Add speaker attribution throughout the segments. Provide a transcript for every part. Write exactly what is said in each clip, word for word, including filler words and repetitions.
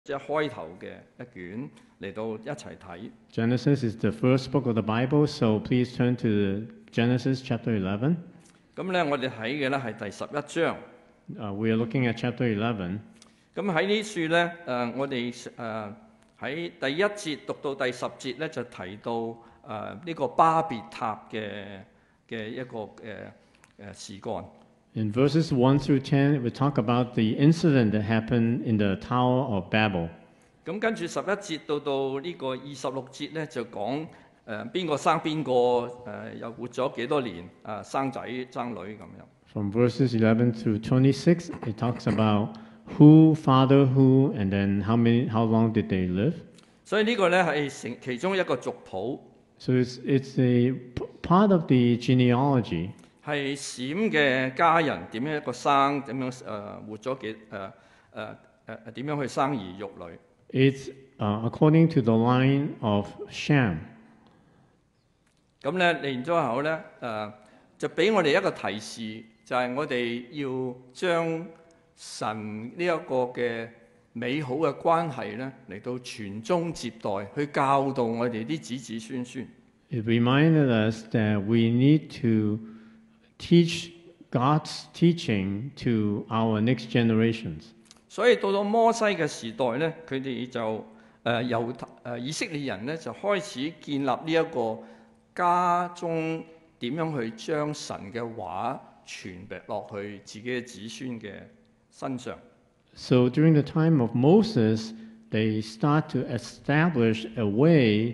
Speaker 1: 即係開頭嘅一卷嚟到一齊睇。
Speaker 2: Genesis is the first book of the Bible, so please turn to Genesis chapter eleven.
Speaker 1: 咁咧，我哋睇嘅咧係第十一章。
Speaker 2: Uh, we are looking at chapter eleven.
Speaker 1: 咁喺呢處咧，誒、呃、我哋誒喺第一節讀到第十節咧，就提到誒呢、呃這個巴別塔嘅嘅一個誒誒事幹。
Speaker 2: In verses one through ten, we talk about the incident that happened in the Tower of Babel.
Speaker 1: 咁跟住十一節到到呢個二十六節咧，就講誒邊個生邊個，誒、呃、又活咗幾多年，誒、呃、生仔生女咁樣。
Speaker 2: From verses eleven through twenty-six, it talks about who father who, and then how many, how long did they live.
Speaker 1: 所以呢個咧係成其中一個族譜。
Speaker 2: So it's it's a part of the genealogy.
Speaker 1: 係閃嘅家人點樣一個生，點樣誒、呃、活咗幾誒誒誒點樣去生兒育女。
Speaker 2: It's uh, according to the line of Shem.
Speaker 1: 咁咧，然之後咧誒就俾我哋一個提示，就係、是、我哋要將神呢一個嘅美好嘅關係咧嚟到傳宗接代，去教導我哋啲子子孫孫。
Speaker 2: It reminded us that we need to teach God's teaching to our next generations.
Speaker 1: 所以到到摩西嘅時代咧，佢哋就誒猶誒以色列人咧就開始建立呢一個家中點樣去將神嘅話傳落去自己嘅子孫嘅身上。
Speaker 2: So during the time of Moses, they start to establish a way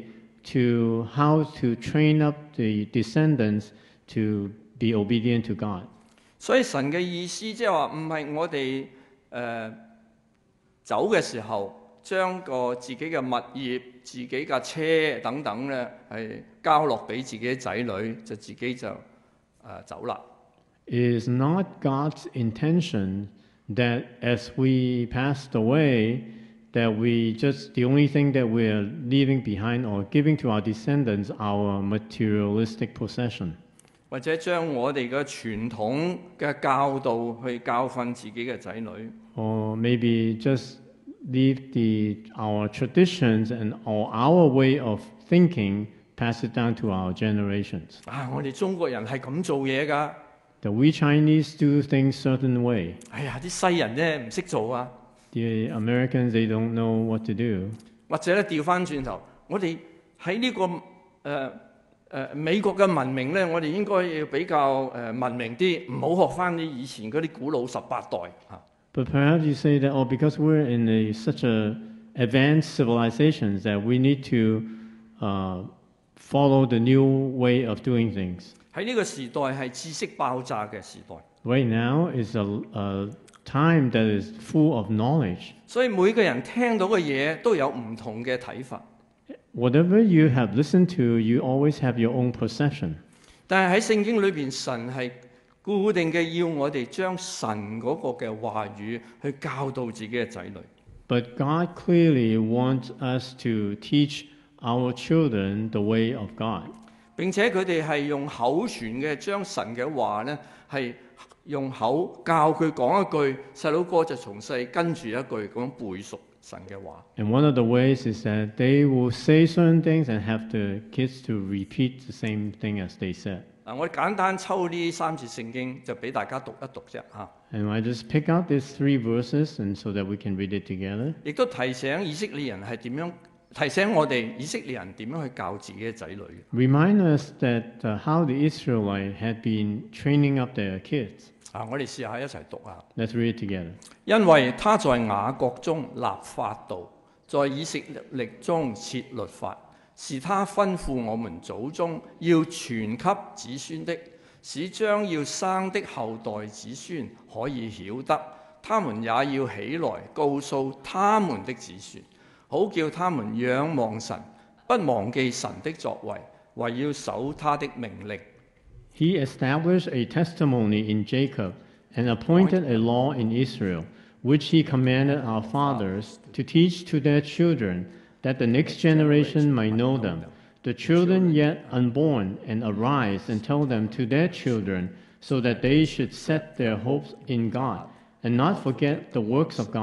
Speaker 2: to how to train up the descendants to be obedient to God.
Speaker 1: 所以神嘅意思即係話唔係我哋誒、呃、走嘅時候，將個自己嘅物業、自己架車等等咧係交落俾自己仔女，就自己就誒、呃、走啦。
Speaker 2: It is not God's intention that as we passed away, that we just the only thing that we are leaving behind or giving to our descendants our materialistic possession.
Speaker 1: 或者將我哋嘅傳統嘅教導去教訓自己嘅仔女，
Speaker 2: Or maybe just leave the our traditions and or our way of thinking, pass it down to our generations.
Speaker 1: 啊！我哋中國人係咁做嘢㗎。
Speaker 2: That we Chinese do things certain way.
Speaker 1: 哎呀，啲西人咧唔識做啊。
Speaker 2: The Americans, they don't know what to do.
Speaker 1: 或者咧調翻轉頭，我哋喺呢個誒。呃誒、呃、美國嘅文明咧，我哋應該要比較誒、呃、文明啲，唔好學翻啲以前嗰啲古老十八代嚇。
Speaker 2: But perhaps you say that, oh, because we're in a, such a advanced civilizations that we need to uh, follow the new way of doing things.
Speaker 1: 喺呢個時代係知識爆炸嘅時代。
Speaker 2: Right now is a, a time that is full of knowledge.
Speaker 1: 所以每個人聽到嘅嘢都有唔同嘅睇法。
Speaker 2: Whatever you have listened to, you always have your own perception.
Speaker 1: 但係喺聖經裏邊，神係固定嘅要我哋將神嗰個嘅話語去教導自己嘅仔女。
Speaker 2: But God clearly wants us to teach our children the way of God.
Speaker 1: 並且佢哋係用口傳嘅，將神嘅話咧係用口教佢講一句，細佬哥就從細跟住一句咁樣背熟神嘅話。
Speaker 2: And one of the ways is that they will say certain things and have the kids to repeat the same thing as they said.
Speaker 1: 嗱，我簡單抽呢三節聖經就俾大家讀一讀啫嚇。
Speaker 2: And I just pick out these three verses and so that we can read it together.
Speaker 1: 亦都提醒以色列人係點樣，提醒我哋以色列人點樣去教自己嘅仔女。
Speaker 2: Remind us that uh, how the Israelites had been training up their kids.
Speaker 1: 啊，我哋試下一齊讀啊。
Speaker 2: Let's read it together.
Speaker 1: 因為他在雅各中立法度，在以色列中設律法，是他吩咐我們祖宗要傳給子孫的，使將要生的後代子孫可以曉得，他們也要起來告訴他們的子孫，好叫他們仰望神，不忘記神的作為，為要守他的命令。
Speaker 2: He established a testimony in Jacob and appointed a law in Israel, which he commanded our fathers to teach to their children, that the next generation might know them, the children yet unborn, and arise and tell them to their children, so that they should set their hopes in God, and not forget the works of God,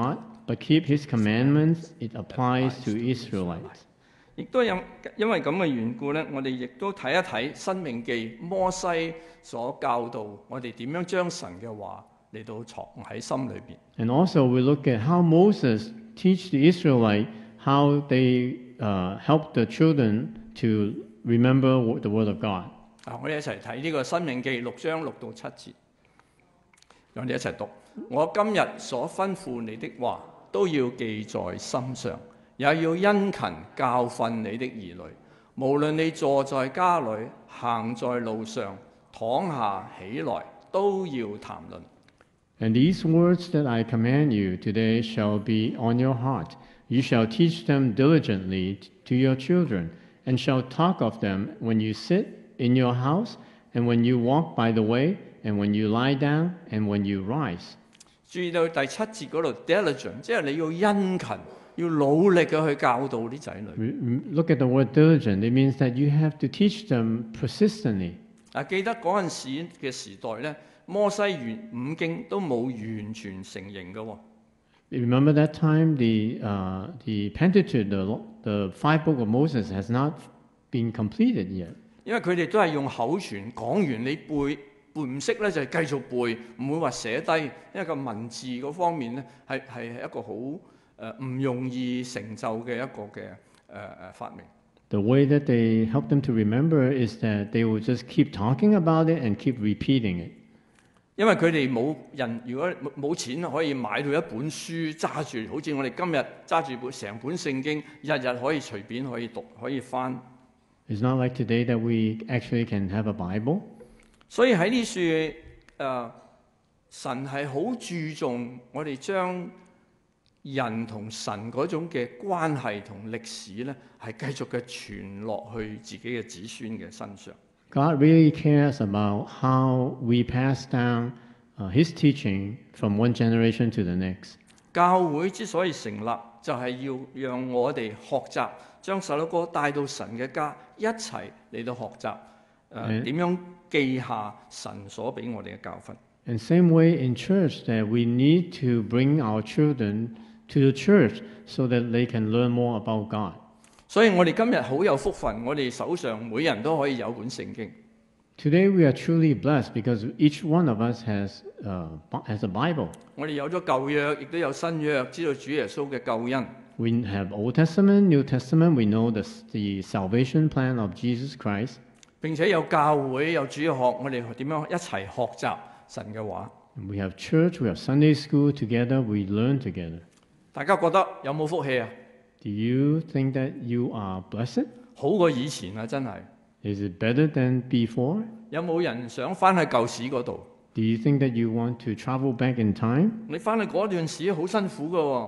Speaker 2: but keep his commandments, it applies to Israelites.
Speaker 1: 亦都有因為咁嘅緣故咧，我哋亦都睇一睇《申命記》摩西所教導我哋點樣將神嘅話嚟到藏喺心裏邊。
Speaker 2: And also we look at how Moses teach the Israelite how they uh, help the children to remember the word of God.
Speaker 1: 啊，我哋一齊睇呢個《申命記》六章六到七節，讓我哋一齊讀。我今日所吩咐你的話，都要記在心上。也要殷勤教訓你的兒女，無論你坐在家裏、行在路上、躺下起來，都要談論。
Speaker 2: And these words that I command you today shall be on your heart. You shall teach them diligently to your children, and shall talk of them when you sit in your house, and when you walk by the way, and when you lie down, and when you rise.
Speaker 1: 注意到第七節嗰度 diligent， 即係你要殷勤。要努力嘅去教導啲仔女。
Speaker 2: Look at the word diligent. It means that you have to teach them persistently.
Speaker 1: 啊，記得嗰陣時嘅時代咧，摩西原五經都冇完全成形嘅喎。
Speaker 2: Remember that time the uh, the Pentateuch, the the five book of Moses, has not been completed yet.
Speaker 1: 因為佢哋都係用口傳，講完你背背唔識咧就係繼續背，唔會話寫低，因為個文字嗰方面咧係係一個好。誒唔容易成就嘅一個嘅誒誒發明。
Speaker 2: The way that they help them to remember is that they will just keep talking about it and keep repeating it.
Speaker 1: 因為佢哋冇人，如果冇錢可以買到一本書揸住，好似我哋今日揸住本成本聖經，日日可以隨便可以讀可以翻。
Speaker 2: It's not like today that we actually can have a Bible.
Speaker 1: 所以喺呢處誒，神係好注重我哋將人同神嗰種嘅關係同歷史咧，係繼續嘅傳落去自己嘅子孫嘅身上。
Speaker 2: God really cares about how we pass down uh, His teaching from one generation to the next.
Speaker 1: 教會之所以成立，就係要讓我哋學習，將細佬哥帶到神嘅家，一齊嚟到學習誒點樣記下神所俾我哋嘅教訓。
Speaker 2: And same way in church that we need to bring our children to the church so that they can learn more about God.
Speaker 1: 所以我哋今日好有福分，我哋手上每人都可以有本聖經。
Speaker 2: Today we are truly blessed because each one of us has uh, has a Bible.
Speaker 1: 我哋有咗舊約，亦都有新約，知道主耶穌嘅救恩。
Speaker 2: We have Old Testament, New Testament. We know the the salvation plan of Jesus Christ.
Speaker 1: 並且有教會，有主日學，我哋點樣一齊學習神嘅話。
Speaker 2: We have church, we have Sunday school together. We learn together.
Speaker 1: 大家覺得有冇福氣啊？
Speaker 2: Do you think that you are blessed?
Speaker 1: 好過以前啊，真係。
Speaker 2: Is it better than before?
Speaker 1: 有冇人想翻去舊時嗰度？
Speaker 2: Do you think that you want to travel back in time?
Speaker 1: 你翻去嗰段時好辛苦噶喎。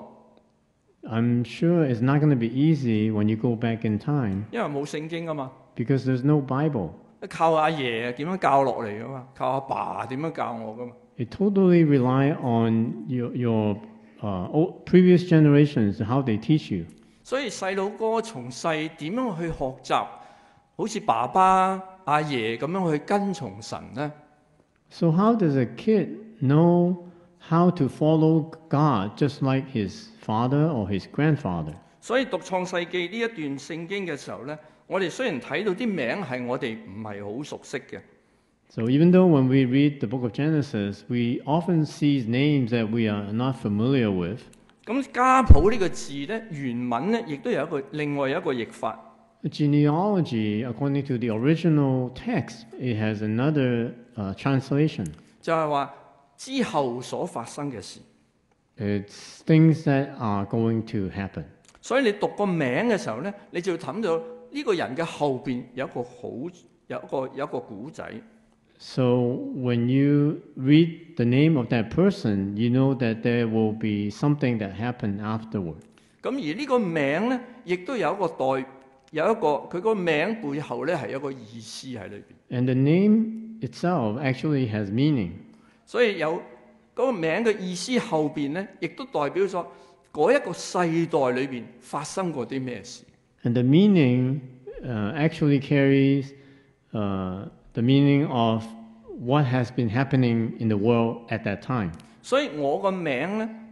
Speaker 2: I'm sure it's not going to be easy when you go back in time.
Speaker 1: 因為冇聖經啊嘛。
Speaker 2: Because there's no Bible.
Speaker 1: 靠阿爺點樣教落嚟噶嘛？靠阿爸點樣教我噶嘛？
Speaker 2: It totally rely on your your uh, old, previous generations how they teach you.
Speaker 1: 所以細佬哥從細點樣去學習，好似爸爸阿爺咁樣去跟從神呢？
Speaker 2: So how does a kid know how to follow God just like his father or his grandfather?
Speaker 1: 所以讀創世記呢一段聖經嘅時候呢，我哋雖然睇到啲名係我哋唔係好熟悉嘅。
Speaker 2: So even though when we read the book of Genesis, we often see names that we are not familiar with.
Speaker 1: 咁家譜呢個字呢，原文呢亦都有一個另外有一個譯法。
Speaker 2: Genealogy, according to the original text, it has another uh, translation.
Speaker 1: 就係話之後所發生嘅事。
Speaker 2: It's things that are going to happen.
Speaker 1: 所以你讀個名嘅時候呢，你就要諗到呢個人嘅後邊有一個好有一個有一個古仔。
Speaker 2: So when you read the name of that person, you know that there will be something that happened afterward.
Speaker 1: 咁而呢個名呢，亦都有一個代有一個佢個名背後呢係有一個意思喺裏邊。
Speaker 2: And the name itself actually has meaning.
Speaker 1: 所以有嗰個名嘅意思後邊呢，亦都代表咗嗰一個世代裏邊發生過啲咩事。
Speaker 2: And the meaning uh, actually carries uh, the meaning of what has been happening in the world at that time.
Speaker 1: 所以我個名呢，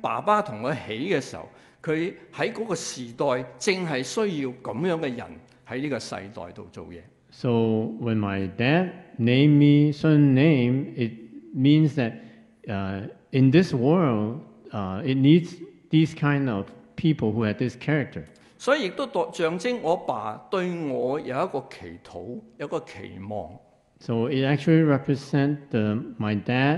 Speaker 1: 爸爸同佢起嘅時候，佢喺嗰個時代正係需要咁樣嘅人喺呢個世代度做嘢。
Speaker 2: So when my dad named me certain name, it means that uh, in this world, uh, it needs these kind of people who have this character.
Speaker 1: 所以亦都代象徵我爸對我有一個祈禱，有一個期望。
Speaker 2: So it actually represents the, my dad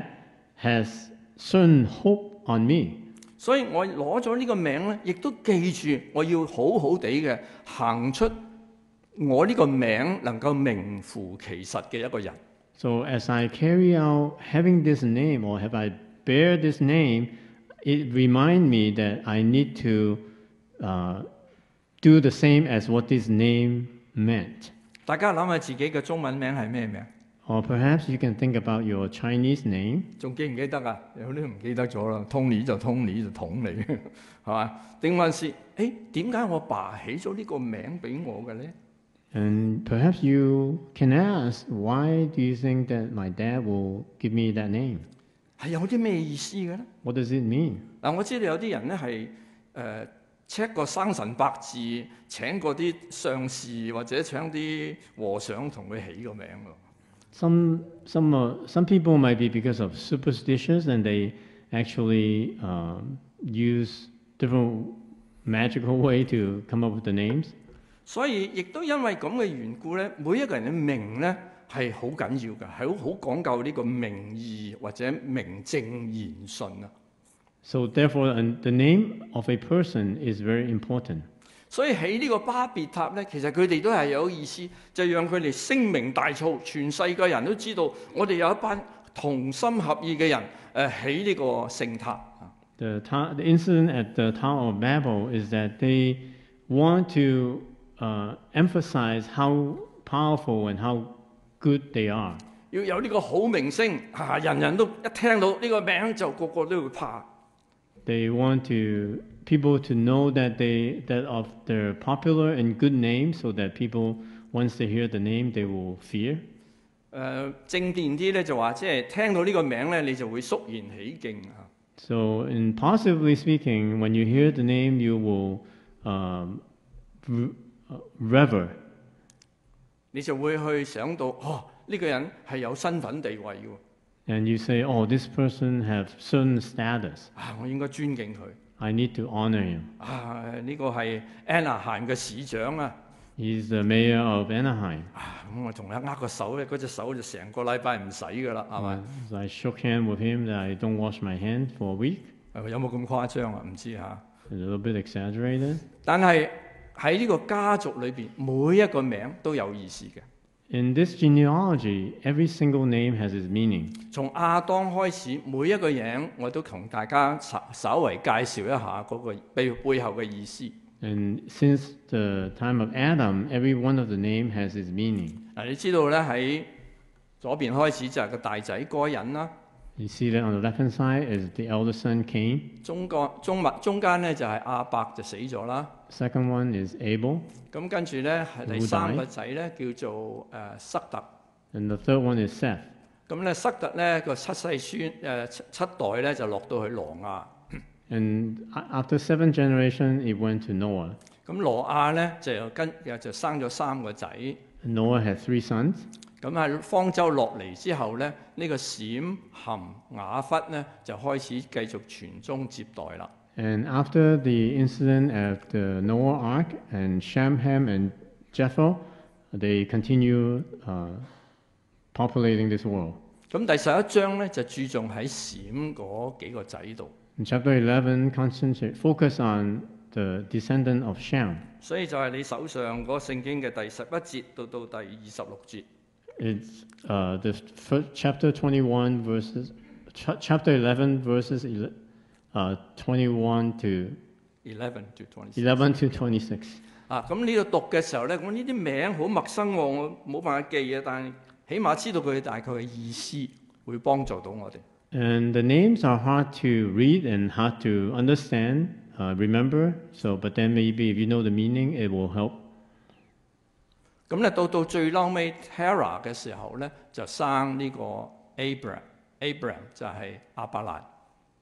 Speaker 2: has certain hope on me.
Speaker 1: 所以我攞咗呢個名咧，亦都記住我要好好地嘅行出我呢個名能夠名副其實嘅一個人。
Speaker 2: So as I carry out having this name, or have I bear this name, it reminds me that I need to uh, do the same as what this name meant.
Speaker 1: 大家諗下自己嘅中文名係咩名？
Speaker 2: Or perhaps you can think about your Chinese name.
Speaker 1: 仲記唔記得啊？有啲唔記得咗啦。Tony 就 Tony 就統你，係嘛？定還是誒點解我爸起咗呢個名俾我嘅咧？
Speaker 2: And perhaps you can ask, why do you think that my dad will give me that name?
Speaker 1: 係有啲咩意思嘅咧？
Speaker 2: What does it mean?
Speaker 1: 嗱，我知道有啲人咧係誒 check 個生辰八字，請嗰啲上士或者請啲和尚同佢起個名喎。
Speaker 2: Some, some, uh, some people might be because of superstitions and they actually um, use different magical way to come up with the names.
Speaker 1: 所以亦都因為咁嘅緣故咧，每一個人嘅名咧係好緊要嘅，係好好講究呢個名義或者名正言順啊。
Speaker 2: So therefore, and the name of a person is very important.
Speaker 1: 所以起呢個巴別塔咧，其實佢哋都係有意思，就讓佢哋聲名大噪，全世界人都知道我哋有一班同心合意嘅人誒起呢個聖塔。
Speaker 2: The, ta- the incident at the Tower of Babel is that they want to uh, emphasize how powerful and how good they are.
Speaker 1: 要有呢個好名聲啊，人人都一聽到呢個名就個個都會怕。
Speaker 2: They want to people to know that they that of their popular and good name, so that people once they hear the name they will fear.
Speaker 1: 誒正面啲咧就話，即係聽到呢個名咧，你就會肅然起敬啊。
Speaker 2: So, in positively speaking, when you hear the name, you will um, re- uh, rever.
Speaker 1: 你就會去想到，哦，呢、個人係有身份地位嘅喎，
Speaker 2: And you say, oh, this person have certain status.
Speaker 1: 啊，我應該尊敬佢。
Speaker 2: I need to honor him.
Speaker 1: 啊，呢、個係 Anaheim 嘅市長啊，
Speaker 2: He's the mayor of Anaheim.
Speaker 1: 啊，咁我同佢握個手咧，嗰隻手就成個禮拜唔洗噶啦，係咪？
Speaker 2: So I shook hand with him that I don't wash my hand for a week.
Speaker 1: 係有冇咁誇張啊？唔知嚇。
Speaker 2: A little bit exaggerated.
Speaker 1: 但係喺呢個家族裏邊，每一個名都有意思嘅。
Speaker 2: In this genealogy, every single name has its meaning.
Speaker 1: 從亞當開始，每一個名我都同大家稍稍為介紹一下嗰個背背後嘅意思。
Speaker 2: And since the time of Adam, every one of the name has its meaning.
Speaker 1: 嗱，你知道咧喺左邊開始就係個大仔該隱啦，
Speaker 2: You see that on the left-hand side is the elder son Cain.
Speaker 1: 中國中物中間咧就係亞伯就死咗啦。
Speaker 2: Second one is Abel.
Speaker 1: 咁跟住咧係第
Speaker 2: Who
Speaker 1: 三
Speaker 2: died?
Speaker 1: 個仔咧叫做誒、呃、塞特。
Speaker 2: And the third one is Seth.
Speaker 1: 咁咧塞特咧個七世孫誒、呃、七七代咧就落到去挪亞。
Speaker 2: And a- after seven generations, it went to Noah.
Speaker 1: 咁挪亞咧就跟就生咗三個仔。
Speaker 2: Noah had three sons.
Speaker 1: 咁喺方舟落嚟之後咧，呢、呢個閃、含、雅弗咧就開始繼續傳宗接代啦。
Speaker 2: And after the incident of the Noah Ark, and Shem, Ham, and Japheth, they continue uh, populating this world.
Speaker 1: 咁第十一章咧就注重喺閃嗰幾個仔度，
Speaker 2: In chapter eleven, concentrate focus on the descendant of Shem.
Speaker 1: 所以就係你手上嗰個聖經嘅第十一節到到第二十六節。
Speaker 2: It's uh, the first, chapter twenty-one verses, ch- chapter eleven verses ele- uh, twenty-one to
Speaker 1: eleven to twenty。
Speaker 2: eleven to twenty-six.
Speaker 1: 啊，咁呢度讀嘅時候咧，我呢啲名好陌生喎，我冇辦法記嘅，但係起碼知道佢大概嘅意思，會幫助到我哋。
Speaker 2: And the names are hard to read and hard to understand, uh, remember. So, but then maybe if you know the meaning, it will help.
Speaker 1: 咁咧到到最嬲尾 Terah 嘅時候咧，就生呢個 Abram，Abram 就係亞伯蘭。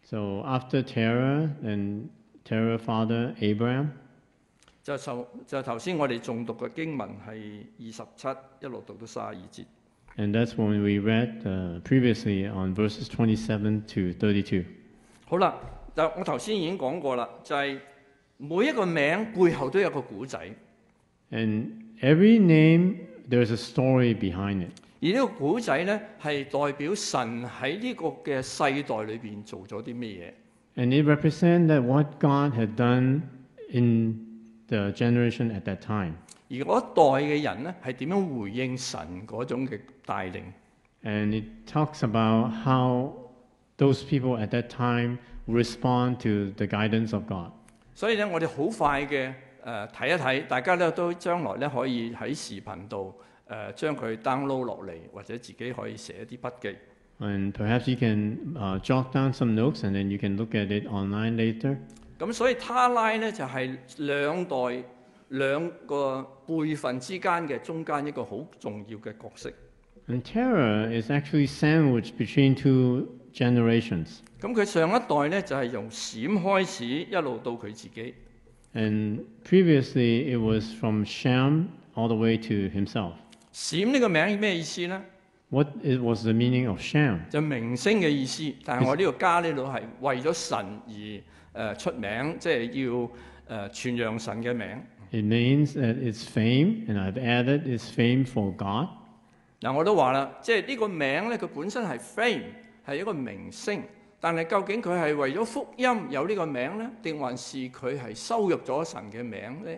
Speaker 2: So after Terah and Terah father Abraham,
Speaker 1: 就頭就頭先我哋誦讀嘅經文係二十七一路讀到三十二節。
Speaker 2: and that's when we read uh, previously on verses twenty-seven to thirty-two.
Speaker 1: 好啦，就我頭先已經講過啦，就係、每一個名背後都有個古仔，
Speaker 2: And every name, there's a story behind it.
Speaker 1: 而呢個古仔呢，係代表神喺呢個嘅世代裏邊做咗啲咩嘢。
Speaker 2: And it represents that what God had done in the generation at that time.
Speaker 1: 而嗰一代嘅人呢，係點樣回應神嗰種嘅帶領？
Speaker 2: And it talks about how those people at that time respond to the guidance of God.
Speaker 1: 所以咧，我哋好快嘅誒睇一睇，大家咧都將來咧可以喺視頻度誒將佢 download 落嚟，或者自己可以寫一啲筆記。
Speaker 2: And perhaps you can uh, jot down some notes and then you can look at it online later.
Speaker 1: 咁所以他拉咧就係、兩代兩個輩份之間嘅中間一個好重要嘅角色。
Speaker 2: And Terah is actually sandwiched between two generations.
Speaker 1: 咁佢上一代咧就係、由閃開始，一路到佢自己。
Speaker 2: And previously it was from Shem all the way to himself.
Speaker 1: 閃呢個名咩意思呢？
Speaker 2: What it was the meaning of Shem?
Speaker 1: 就明星嘅意思，但係我呢個加呢度係為咗神而誒、呃、出名，即係要誒、呃、傳揚神嘅名。
Speaker 2: It means that it's fame, and I've added it's fame for God.
Speaker 1: 嗱，我都話啦，即係呢個名咧，佢本身係 fame，係一個明星，但係究竟佢係為咗福音有呢個名咧，定還是佢係羞辱咗神嘅名咧？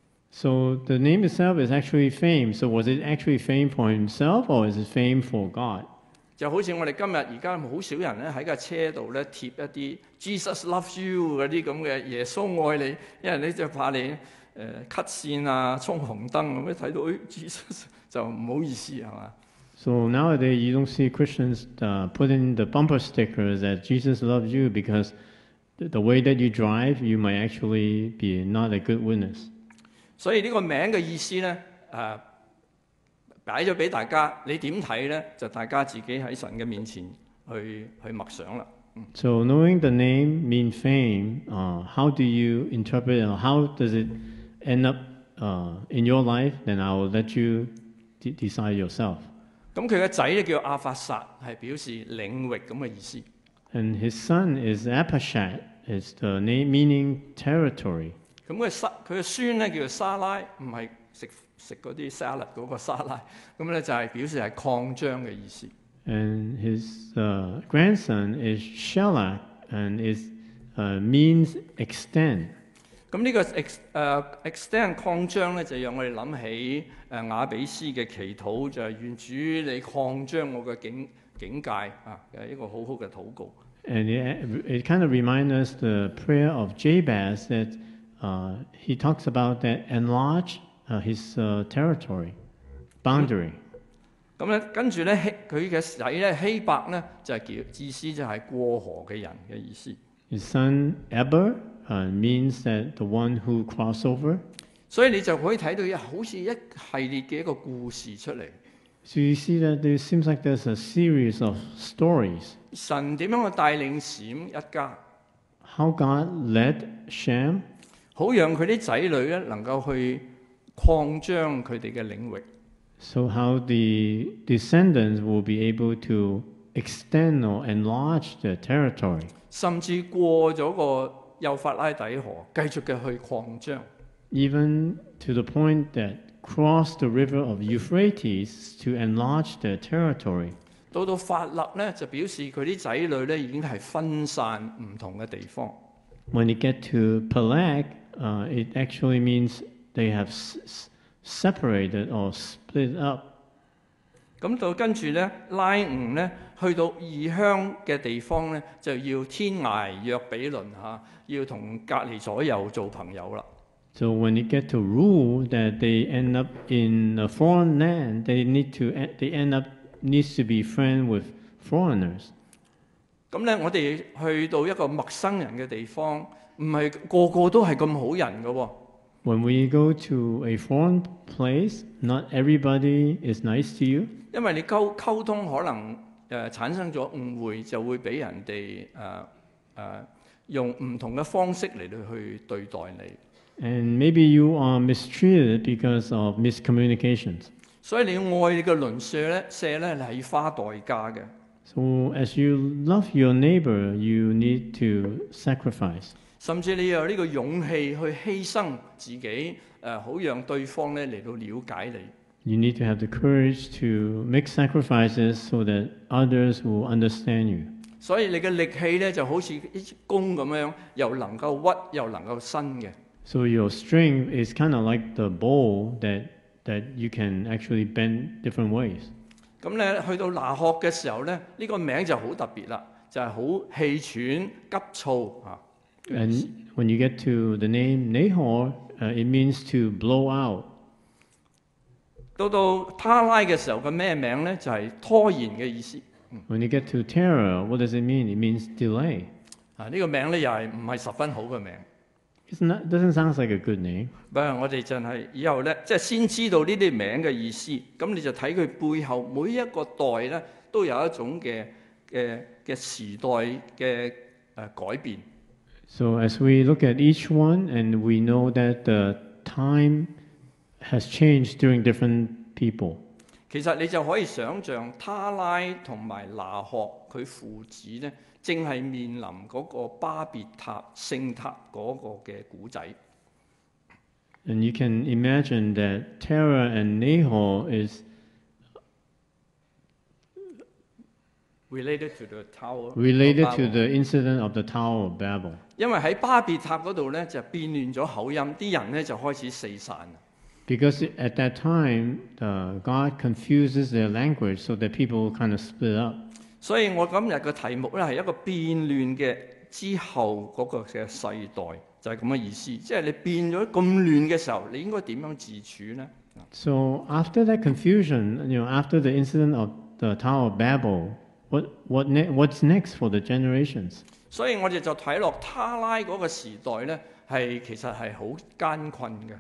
Speaker 2: So the name itself is actually fame. So was it actually fame for himself, or is it fame for God?
Speaker 1: 就好似我哋今日而家好少人咧喺架車度咧貼一啲 Jesus loves you 嗰啲咁嘅耶穌愛你，因為你就怕你誒 cut 線啊、衝紅燈咁，一睇到誒 Jesus 就唔好意思係嘛？
Speaker 2: So nowadays you don't see Christians uh, put in the bumper stickers that Jesus loves you because the, the way that you drive, you might actually be not a good witness.
Speaker 1: 所以呢個名嘅意思咧誒擺咗俾大家，你點睇咧？就大家自己喺神嘅面前去去默想啦。
Speaker 2: So knowing the name mean fame, uh, how do you interpret it? Or how does it end up uh, in your life? Then I will let you de- decide yourself.
Speaker 1: 咁佢嘅仔咧叫亞法撒，係表示領域咁嘅意思。
Speaker 2: And his son is Apashat. It's the name meaning territory.
Speaker 1: 咁佢沙佢嘅孫咧叫做沙拉，唔係食食嗰啲沙律嗰個沙拉，咁咧就係表示係擴張嘅意思。
Speaker 2: And his uh, grandson is Shelah, and is uh, means extend.
Speaker 1: 咁呢個 ex 誒 extend 擴張咧，就讓我哋諗起誒雅比斯嘅祈禱，就係、願主你擴張我嘅境境界啊，係一個好好嘅禱告。
Speaker 2: And it, it kind of reminds us the prayer of Jabez that uh, he talks about that enlarge uh, his uh, territory, boundary.
Speaker 1: 咁咧跟住咧希佢嘅仔咧希伯咧就係、叫意思就係過河嘅人嘅意思。
Speaker 2: His son Eber uh, means that the one who cross over.
Speaker 1: 所以你就可以睇到一好似一系列嘅一個故事出嚟。
Speaker 2: So you see that there seems like there's a series of stories.
Speaker 1: 神點樣去帶領閃一家，
Speaker 2: How God led Shem
Speaker 1: 好讓佢啲仔女咧能夠去擴張佢哋嘅領域。
Speaker 2: so how the descendants will be able to extend or enlarge their territory.
Speaker 1: 甚至過咗個幼發拉底河，繼續嘅去擴張。
Speaker 2: Even to the point that cross the river of Euphrates to enlarge their territory.
Speaker 1: 到到法勒咧，就表示佢啲仔女咧已經係分散唔同嘅地方。
Speaker 2: When you get to Peleg, uh, it actually means they have s- s- separated or split up.
Speaker 1: 咁到跟住咧，拉吾咧去到異鄉嘅地方咧，就要天涯約比鄰嚇，要同隔離左右做朋友啦。
Speaker 2: So when you get to rule, that they end up in a foreign land, they need to they end up needs to be friend with foreigners.
Speaker 1: 咁咧，我哋去到一個陌生人嘅地方，唔係個個都係咁好人嘅喎。
Speaker 2: When we go to a foreign place, not everybody is nice to you.
Speaker 1: 因為你溝溝通可能誒、呃、產生咗誤會，就會俾人哋誒呃、用唔同嘅方式嚟到去對待你。
Speaker 2: And maybe you are mistreated because of miscommunications.
Speaker 1: 所以你要愛你嘅鄰舍咧，舍咧，你係要花代價嘅。
Speaker 2: So as you love your neighbor, you need to sacrifice.
Speaker 1: 甚至你有呢個勇氣去犧牲自己，誒、呃、好讓對方咧嚟到了解你。
Speaker 2: You need to have the courage to make sacrifices so that others will understand you.
Speaker 1: 所以你嘅力氣咧就好似一支弓咁樣，又能夠屈又能夠伸嘅。
Speaker 2: So your strength is kind of like the bow that, that you can actually bend different ways.
Speaker 1: 咁咧去到拿鶴嘅時候咧，呢、這個名就好特別啦，就係、是、好氣喘急躁啊。
Speaker 2: And when you get to the name Nahor, uh, it means to blow out.
Speaker 1: 到到他拉嘅時候嘅咩名咧？就係、是、拖延嘅意思。
Speaker 2: When you get to Terah, what does it mean? It means delay.
Speaker 1: 啊，呢、這個名咧又係唔係十分好嘅名。
Speaker 2: It doesn't sound like a good name.
Speaker 1: 不過我哋就係以後咧，即係先知道呢啲名嘅意思，咁你就睇佢背後每一個代咧都有一種嘅嘅嘅時代嘅誒改變。
Speaker 2: So as we look at each one, and we know that the time has changed during different people.
Speaker 1: 其實你就可以想像他拉同埋拿鶴佢父子咧，正係面臨嗰個巴別塔聖塔嗰個嘅古仔。
Speaker 2: And you can imagine that Terah and Nahor is
Speaker 1: related to the tower
Speaker 2: related
Speaker 1: of
Speaker 2: to
Speaker 1: Babel.
Speaker 2: the incident of the Tower of Babel.
Speaker 1: 因為喺巴別塔嗰度咧就變亂咗口音，啲人咧就開始四散。
Speaker 2: Because at that time, uh, God confuses their language so that people kind of split up.
Speaker 1: 所以我今日嘅題目咧係一個變亂嘅之後嗰個嘅世代，就係咁嘅意思。即係你變咗咁亂嘅時候，你應該點樣自處呢？
Speaker 2: So after that confusion, you know, after the incident of the Tower of Babel, what, what ne- what's next for the generations?
Speaker 1: 所以我哋就睇落他拉嗰個時代咧，係其實係好艱困嘅。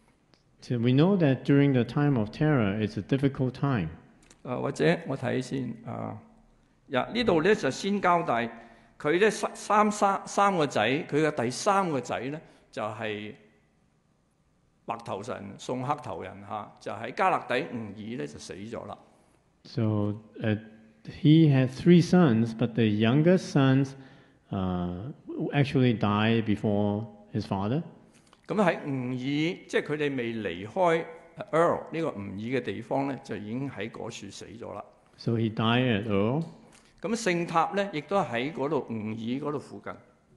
Speaker 2: So we know that during the time of terror, it's a difficult time.
Speaker 1: 誒、或者我睇先啊，呀呢度咧就先交代佢咧三三三三個仔，佢嘅第三個仔咧就係、白頭神送黑頭人嚇，就喺加勒底吾爾咧就死咗啦。
Speaker 2: So uh, he had three sons, but the youngest sons uh, actually died before his father.
Speaker 1: 咁喺吾爾，即係佢哋未離開 Earl 呢個吾爾嘅地方咧，就已經喺嗰處死咗啦。
Speaker 2: So he died at Ur.
Speaker 1: 咁聖塔咧，亦都喺嗰度吾爾嗰度附近。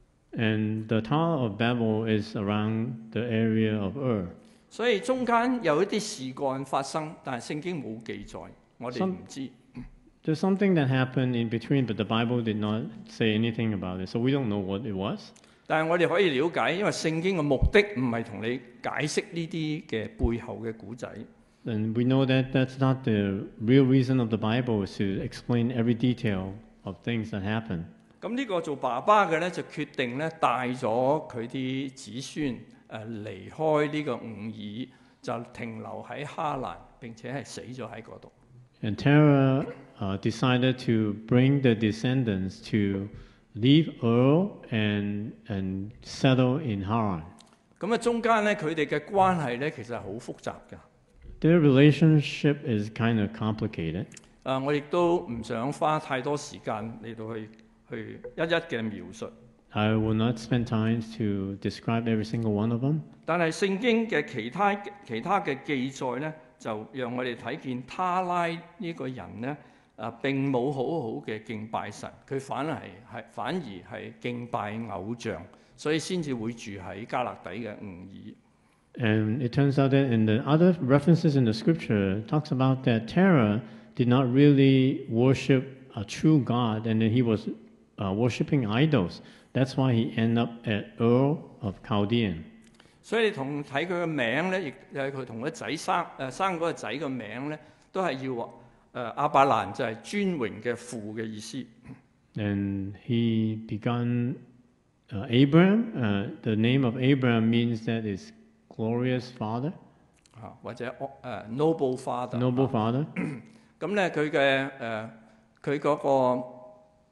Speaker 2: And the Tower of Babel is around the area of Ur.
Speaker 1: 所以中間有一啲事幹發生，但係聖經冇記載，我哋唔知。
Speaker 2: There's something that happened in between, but the Bible did not say anything about it, so we don't know what it was.
Speaker 1: 但係我哋可以了解，因為聖經嘅目的唔係同你解釋呢啲嘅背後嘅古仔。
Speaker 2: And we know that that's not the real reason of the Bible, is to explain every detail of things that happen.
Speaker 1: 咁呢個做爸爸嘅咧，就決定咧帶咗佢啲子孫誒、呃、離開呢個吾爾，就停留喺哈蘭，並且係死咗喺嗰度。
Speaker 2: And Terah uh, decided to bring the descendants to leave Ur and, and settle in Haran.
Speaker 1: 咁啊，中間咧佢哋嘅關係咧，其實係好複雜嘅。
Speaker 2: Their relationship is kind of complicated.
Speaker 1: 啊，我亦都唔想花太多時間嚟到去去一一嘅描述。
Speaker 2: I will not spend time to describe every single one of them.
Speaker 1: 但係聖經嘅其他其他嘅記載咧，就讓我哋睇見他拉呢個人咧，啊並冇好好嘅敬拜神，佢反係係反而係敬拜偶像，所以先至會住喺加勒底嘅吾爾。
Speaker 2: And it turns out that in the other references in the scripture, it talks about that Terah did not really worship a true God, and that he was uh, worshiping idols. That's why he ended up at Ur of Chaldean.
Speaker 1: 所以你同睇佢嘅名咧，亦係佢同個仔生誒生嗰個仔嘅名咧，都係要誒亞伯蘭就係尊榮嘅父嘅意思。
Speaker 2: And he began uh, Abraham. Uh, the name of Abraham means that is glorious father,
Speaker 1: 啊，或者誒 noble father。
Speaker 2: noble father.
Speaker 1: 咁咧佢嘅誒佢嗰個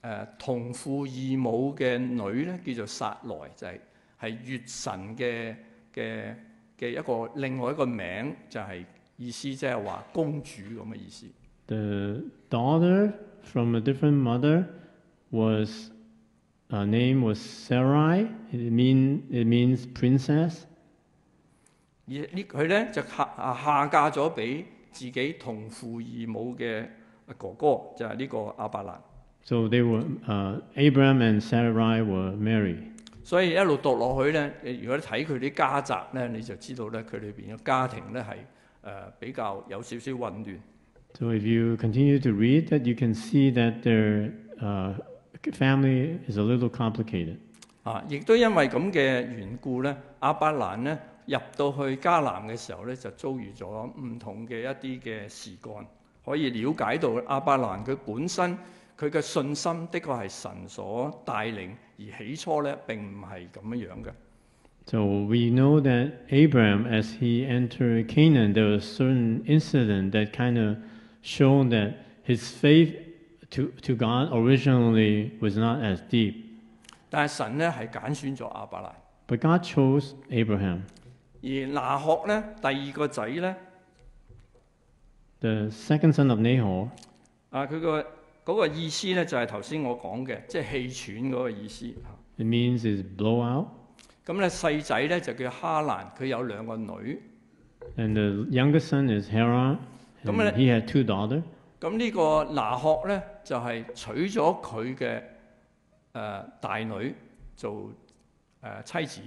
Speaker 1: 誒同父異母嘅女咧，叫做撒萊，就係、係月神嘅嘅嘅一個另外一個名，就係、意思即係話公主咁嘅意思。
Speaker 2: The daughter from a different mother was her name was Sarai. It mean it means princess.
Speaker 1: 而呢佢咧就下啊下嫁咗俾自己同父異母嘅哥哥，就係、呢個亞伯蘭。
Speaker 2: So they were uh, Abraham and Sarai were married.
Speaker 1: 所以一路讀落去咧，如果你睇佢啲家宅咧，你就知道咧佢裏邊嘅家庭咧係誒比較有少少混亂。
Speaker 2: So if you continue to read that, you can see that their uh, family is a little complicated.
Speaker 1: 啊，亦都因為咁嘅緣故咧，亞伯蘭咧入到去迦南嘅時候咧，就遭遇咗唔同嘅一啲嘅事幹，可以了解到亞伯蘭佢本身佢嘅信心的確係神所帶領，而起初咧並唔係咁樣樣嘅。
Speaker 2: So we know that Abraham, as he entered Canaan, there was a certain incident that kind of showed that his faith to, to God originally was not as deep.
Speaker 1: 但係神咧係揀選咗亞伯蘭，
Speaker 2: But God chose Abraham.
Speaker 1: 而拿鶴咧第二個仔咧，
Speaker 2: The second son of Nahor,
Speaker 1: 啊佢個嗰個意思咧就係頭先我講嘅，即係氣喘嗰個意思。
Speaker 2: it means is blow out.
Speaker 1: 咁咧細仔咧就叫哈蘭，佢有兩個女。
Speaker 2: And the youngest son is Haran. And
Speaker 1: Come on.
Speaker 2: he had two daughters.
Speaker 1: 咁呢個拿鶴咧就係、娶咗佢嘅誒大女做誒、呃、妻子。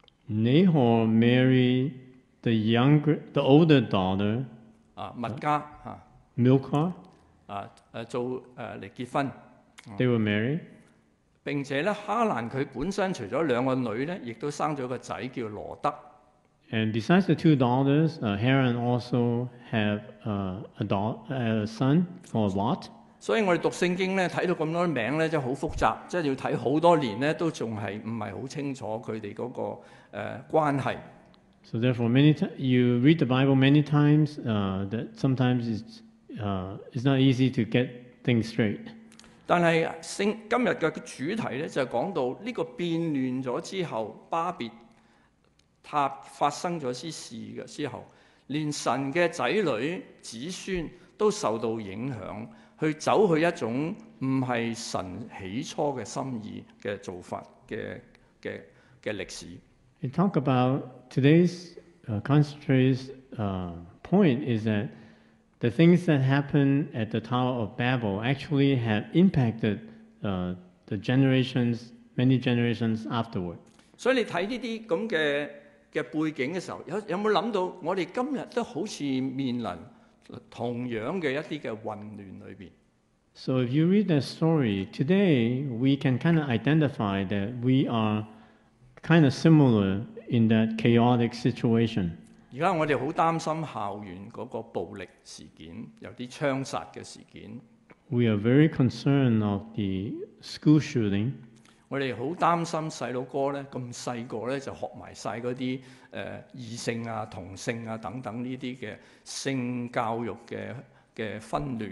Speaker 2: Nahor married the younger, the older daughter,
Speaker 1: 啊密加嚇
Speaker 2: Milcah.
Speaker 1: 啊誒做誒嚟結婚。
Speaker 2: They were married.
Speaker 1: 並且咧哈蘭佢本身除咗兩個女咧，亦都生咗個仔叫羅德。
Speaker 2: And besides the two daughters, uh, Haran also have uh, a, da- a son called Lot.
Speaker 1: 所以我哋讀聖經咧睇到咁多名咧，真係好複雜，即係要睇好多年咧，都仲係唔係好清楚佢哋嗰個誒、呃、關係。
Speaker 2: So therefore, many ti- you read the Bible many times. Uh, that sometimes it's uh, it's not easy to get things straight.
Speaker 1: 但係聖今日嘅主題咧就係、講到呢個變亂咗之後，巴別塔發生咗啲事嘅之後，連神嘅仔女子孫都受到影響，去走去一種唔係神起初嘅心意嘅做法嘅嘅嘅歷史。
Speaker 2: We talk about today's uh, concentrated uh, point is that the things that happened at the Tower of Babel actually have impacted uh, the generations, many generations afterward.
Speaker 1: 所以你睇呢啲咁嘅嘅背景嘅時候，有有冇諗到我哋今日都好似面臨同樣嘅一啲嘅混亂裏邊？
Speaker 2: So if you read that story today, we can kind of identify that we are kind of similar in that chaotic situation.
Speaker 1: 而家我哋好擔心校園嗰個暴力事件，有啲槍殺嘅事件。
Speaker 2: We are very concerned of the school shooting.
Speaker 1: 我哋好擔心細佬哥咧咁細個咧就學埋晒嗰啲誒異性啊、同性啊等等呢啲嘅性教育嘅嘅紛亂。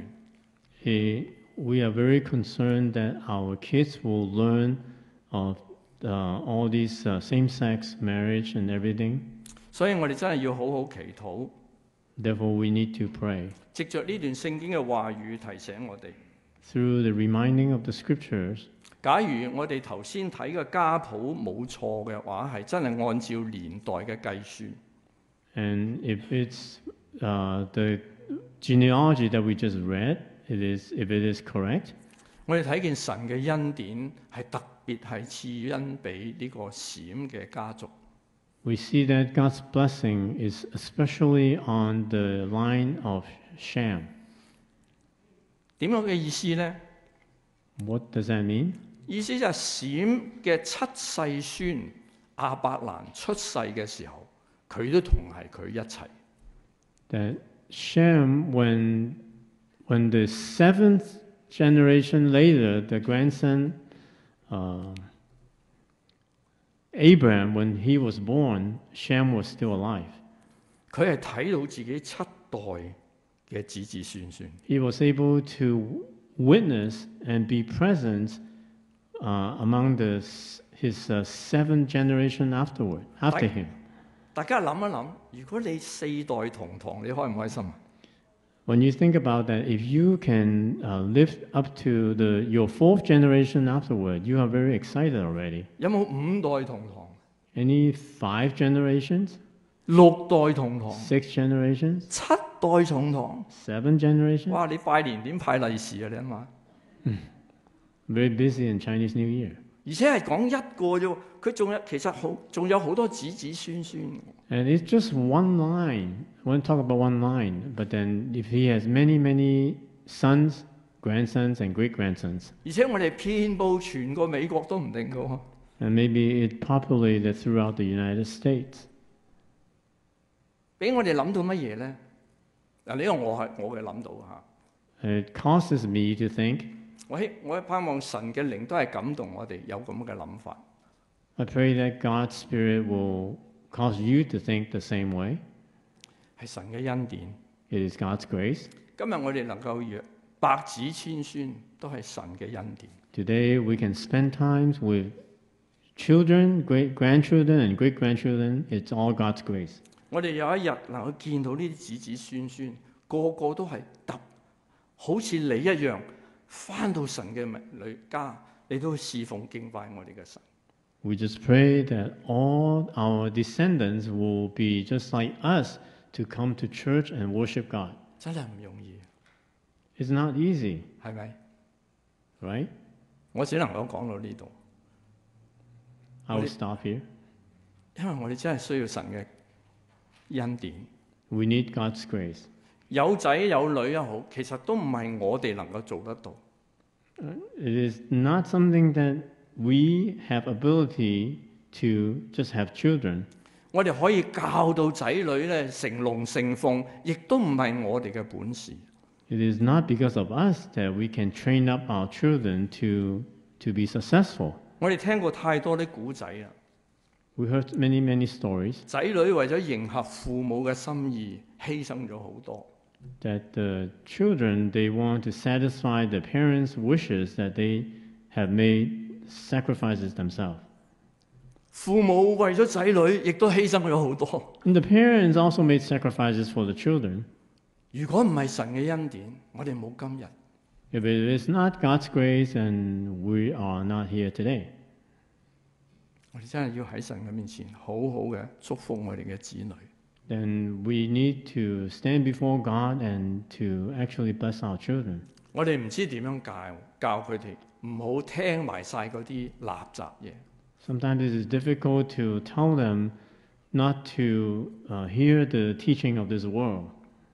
Speaker 2: Eh, we are very concerned that our kids will learn of uh, all these uh, same-sex marriage and everything.
Speaker 1: 所以我哋真係要好好祈禱，
Speaker 2: Therefore, we need to pray.
Speaker 1: 藉着呢段聖經嘅話語提醒我哋。
Speaker 2: Through the reminding of the scriptures,
Speaker 1: 假如我哋頭先睇嘅家譜冇錯嘅話，係真係按照年代嘅計算。
Speaker 2: and if it's uh, the genealogy that we just read, it is if it is correct,
Speaker 1: 我哋睇見神嘅恩典係特別係賜恩俾呢個閃嘅家族。
Speaker 2: we see that God's blessing is especially on the line of Shem.
Speaker 1: 點樣嘅意思呢？
Speaker 2: What does that mean?
Speaker 1: 意思就係閃嘅七世孫亞伯蘭出世嘅時候，佢都同係佢一齊。
Speaker 2: That Shem, when when the seventh generation later, the grandson uh, Abraham, when he was born, Shem was still alive.
Speaker 1: 佢係睇到自己七代嘅子子孫孫，
Speaker 2: He was able to witness and be present uh, among the, his uh, seven generation afterward, after him.
Speaker 1: 大家諗一諗，如果你四代同堂，你開唔開心啊？
Speaker 2: When you think about that, if you can uh, live up to the, your fourth generation afterward, you are very excited already.
Speaker 1: 有冇五代同堂？
Speaker 2: Any five generations,
Speaker 1: 六代同堂？
Speaker 2: six generations,
Speaker 1: 七代同堂？
Speaker 2: seven generations?
Speaker 1: 哇！你拜年點派利是啊？你諗下，
Speaker 2: Very busy in Chinese New Year.
Speaker 1: 而且係講一個啫喎，佢仲有其實好仲有好多子子孫孫。
Speaker 2: And it's just one line. I want to talk about one line, but then if he has many, many sons, grandsons, and great grandsons,
Speaker 1: 而且我哋遍佈全個美國都唔定嘅喎。
Speaker 2: and maybe it populated throughout the United States.
Speaker 1: 俾我哋諗到乜嘢咧？嗱，呢個我係我嘅諗到嚇。
Speaker 2: It causes me to think.
Speaker 1: 我希我盼望神嘅靈都係感動我哋有咁嘅諗法。
Speaker 2: I pray that God's Spirit will cause you to think the same way.
Speaker 1: 係神嘅恩典。
Speaker 2: It is God's grace.
Speaker 1: 今日我哋能夠約百子千孫，都係神嘅恩典。
Speaker 2: Today we can spend times with children, great grandchildren, and great grandchildren. It's all God's grace.
Speaker 1: 我哋有一日能夠見到呢啲子子孫孫，個個都係特好似你一樣，翻到神嘅裏家，你都侍奉敬拜我哋嘅神。
Speaker 2: We just pray that all our descendants will be just like us to come to church and worship God.
Speaker 1: 真係唔容易，
Speaker 2: It's not easy,
Speaker 1: 係咪？
Speaker 2: right?
Speaker 1: 我只能夠講到呢度，
Speaker 2: I will stop here.
Speaker 1: 因為我哋真係需要神嘅恩典。
Speaker 2: We need God's grace.
Speaker 1: 有仔有女又好，其實都唔係我哋能夠做得到。
Speaker 2: It is not something that we have ability to just have children.
Speaker 1: 我哋可以教到仔女咧成龍成鳳，亦都唔係我哋嘅本事。
Speaker 2: It is not because of us that we can train up our children to, to be successful.
Speaker 1: 我哋聽過太多啲古仔啦，
Speaker 2: We heard many, many stories
Speaker 1: 仔女為咗迎合父母嘅心意，犧牲咗好多。
Speaker 2: that the children, they want to satisfy the parents' wishes that they have made sacrifices themselves.
Speaker 1: 父母為咗仔女，亦都犧牲咗好多。
Speaker 2: And the parents also made sacrifices for the children.
Speaker 1: 如果唔係神嘅恩典，我哋冇今日。
Speaker 2: If it is not God's grace, then we are not here today.
Speaker 1: 我哋真係要喺神嘅面前好好嘅祝福我哋嘅子女。
Speaker 2: Then we need to stand before God and to actually bless our children.
Speaker 1: 我哋唔知點樣教教佢哋，唔好聽埋晒嗰啲垃圾嘢。
Speaker 2: Sometimes it is difficult to tell them not to uh, hear the teaching of this world.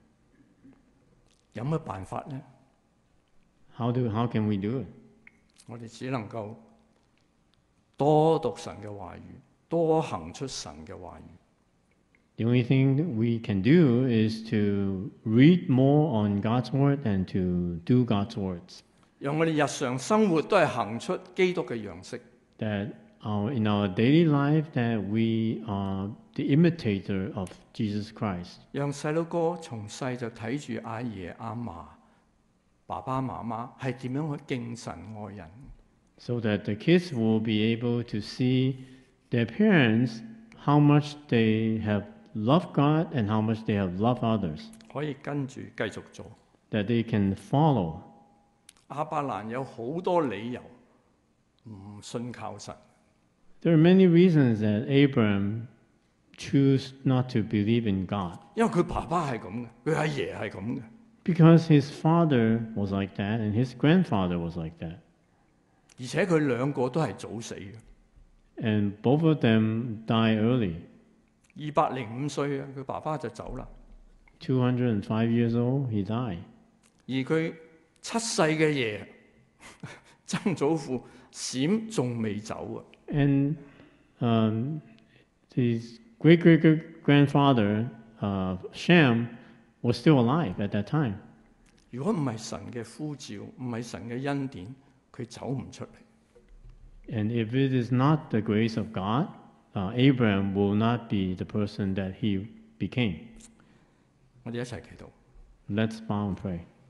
Speaker 1: 有乜辦法呢？
Speaker 2: How do how can we do it?
Speaker 1: 我哋只能夠多讀神嘅話語，多行出神嘅話語。
Speaker 2: The only thing we can do is to read more on God's word and to do God's words.
Speaker 1: 讓我哋日常生活都係行出基督嘅樣式。
Speaker 2: That our, in our daily life that we are the imitator of Jesus Christ.
Speaker 1: 讓細佬哥從細就睇住阿爺阿嫲、爸爸媽媽係點樣去敬神愛人。
Speaker 2: So that the kids will be able to see their parents, how much they have loved God and how much they have loved others.
Speaker 1: 可以跟住繼續做。
Speaker 2: That they can follow.
Speaker 1: 亞伯蘭有好多理由唔信靠神。
Speaker 2: There are many reasons that Abraham chose not to believe in God.
Speaker 1: 因為佢爸爸係咁嘅，佢阿爺係咁嘅。
Speaker 2: Because his father was like that and his grandfather was like that.
Speaker 1: 而且佢兩個都係早死嘅，
Speaker 2: And both of them die early.
Speaker 1: 二百零五歲啊，佢爸爸就走啦。
Speaker 2: two hundred five years old, he died.
Speaker 1: 而佢七世嘅爺曾祖父閃仲未走啊。
Speaker 2: And um, his great great great grandfather, uh, Shem, was still alive at that time.
Speaker 1: 如果唔係神嘅呼召，唔係神嘅恩典，佢走唔出嚟。
Speaker 2: And if it is not the grace of God, uh, Abraham will not be the person that he became.
Speaker 1: 我哋一齊祈禱。
Speaker 2: Let's bow and pray.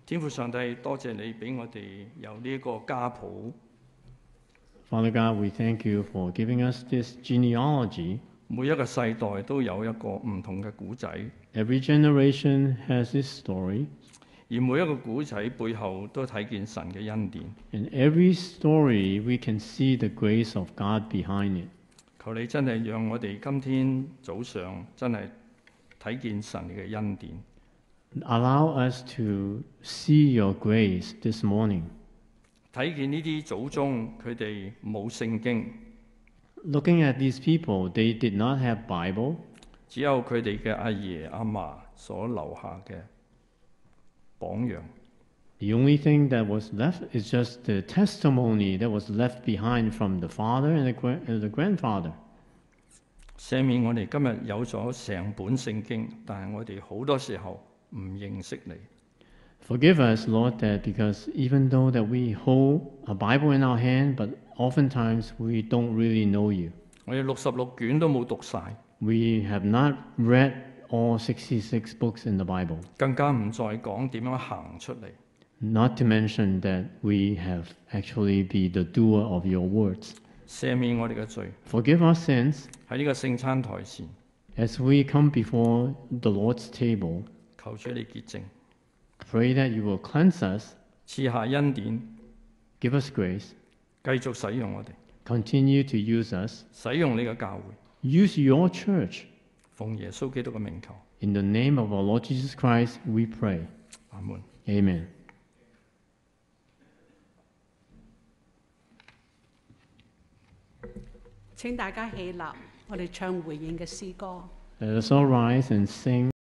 Speaker 1: 天父上帝，多謝你俾我哋有呢個家譜，
Speaker 2: Father God, we thank you for giving us this genealogy.
Speaker 1: 每一個世代都有一個唔同嘅古仔，
Speaker 2: Every generation has its story,
Speaker 1: 而每一個古仔背後都睇見神嘅恩典。
Speaker 2: and every story we can see the grace of God behind it.
Speaker 1: 求你真係讓我哋今天早上真係睇見神嘅恩典，
Speaker 2: Allow us to see your grace this morning.
Speaker 1: 睇見呢啲祖宗佢哋冇聖經，
Speaker 2: Looking at these people, they did not have Bible.
Speaker 1: 只有佢哋嘅阿爺阿嫲所留下嘅榜樣。
Speaker 2: The only thing that was left is just the testimony that was left behind from the father and the, gra- and the grandfather.
Speaker 1: 赦免我哋今日有咗成本聖經，但係我哋好多時候唔認識你。
Speaker 2: Forgive us, Lord, that because even though that we hold a Bible in our hand, but oftentimes we don't really know you.
Speaker 1: 我哋六十六卷都冇讀晒，
Speaker 2: We have not read all sixty-six books in the Bible.
Speaker 1: 更加唔再講點樣行出嚟。
Speaker 2: Not to mention that we have actually be the doer of your words.
Speaker 1: 赦免我哋嘅罪，
Speaker 2: Forgive our sins
Speaker 1: 喺呢個聖餐台前，
Speaker 2: as we come before the Lord's table.
Speaker 1: 求主你潔淨，
Speaker 2: Pray that you will cleanse us,
Speaker 1: 賜下恩典，
Speaker 2: give us grace,
Speaker 1: 繼續使用我哋，
Speaker 2: continue to use us,
Speaker 1: 使用你嘅教會，
Speaker 2: use your church.
Speaker 1: 奉耶穌基督嘅名求，
Speaker 2: In the name of our Lord Jesus Christ, we pray.
Speaker 1: 阿門。
Speaker 2: Amen.
Speaker 3: 請大家起立，我哋唱回應嘅詩歌。
Speaker 2: Let us all rise and sing